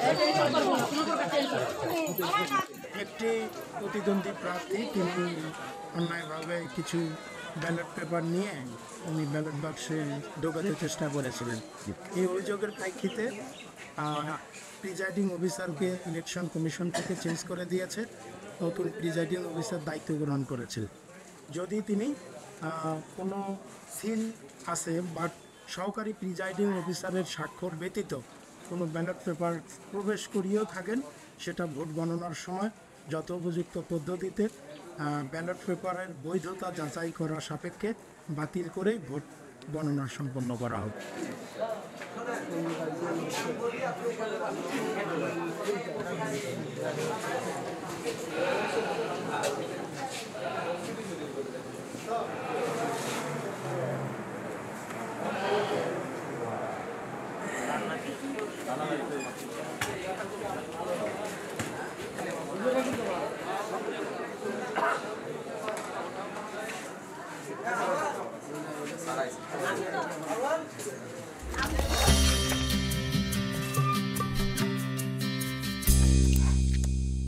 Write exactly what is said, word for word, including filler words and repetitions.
একটি প্রতিদ্বন্দ্বী প্রার্থী তিনি অন্যায়ভাবে কিছু ব্যালট পেপার নিয়ে উনি ব্যালট বাক্সে ঢোকাতে চেষ্টা করেছিলেন। এই অভিযোগের প্রেক্ষিতে প্রিজাইডিং অফিসারকে ইলেকশন কমিশন থেকে চেঞ্জ করে দিয়েছে, নতুন প্রিজাইডিং অফিসার দায়িত্ব গ্রহণ করেছিল। যদি তিনি কোনো সিল আছে বাট সহকারী প্রিজাইডিং অফিসারের স্বাক্ষর ব্যতীত কোনো ব্যালট পেপার প্রবেশ করিয়েও থাকেন, সেটা ভোট গণনার সময় যত উপযুক্ত পদ্ধতিতে ব্যালট পেপারের বৈধতা যাচাই করার সাপেক্ষে বাতিল করে ভোট গণনা সম্পন্ন করা হবে। Sarai.